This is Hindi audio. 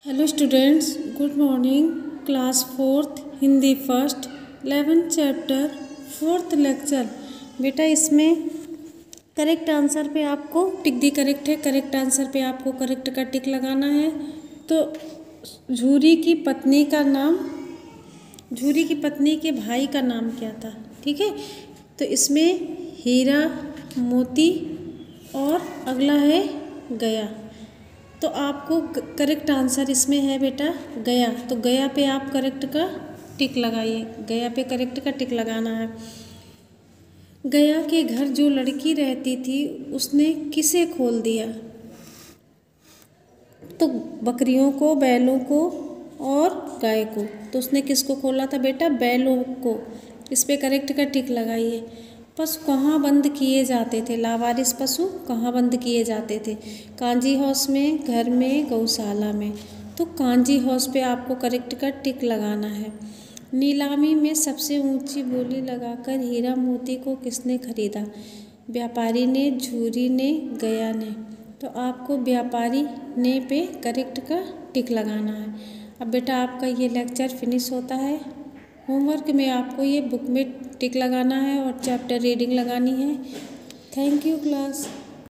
Hello students, good morning. Class fourth Hindi first 11th chapter 4th lecture. बेटा इसमें करेक्ट आंसर पे आपको टिक दी करेक्ट है। करेक्ट आंसर पे आपको करेक्ट का टिक लगाना है। तो झूरी की पत्नी का नाम, झूरी की पत्नी के भाई का नाम क्या था? ठीक है, तो इसमें हीरा, मोती और अगला है गया। तो आपको करेक्ट आंसर इसमें है बेटा गया। तो गया पे आप करेक्ट का टिक लगाइए। गया पे करेक्ट का टिक लगाना है। गया के घर जो लड़की रहती थी उसने किसे खोल दिया? तो बकरियों को, बैलों को और गाय को। तो उसने किसको खोला था बेटा? बैलों को। इस पे करेक्ट का टिक लगाइए। पशु कहाँ बंद किए जाते थे? लावारिस पशु कहाँ बंद किए जाते थे? कांजी हाउस में, घर में, गौशाला में। तो कांजी हाउस पे आपको करेक्ट का टिक लगाना है। नीलामी में सबसे ऊंची बोली लगाकर हीरा मोती को किसने खरीदा? व्यापारी ने, झूरी ने, गया ने। तो आपको व्यापारी ने पे करेक्ट का टिक लगाना है। अब बेटा आपका ये लेक्चर फिनिश होता है। होमवर्क में आपको ये बुक में टिक लगाना है और चैप्टर रीडिंग लगानी है। Thank you class.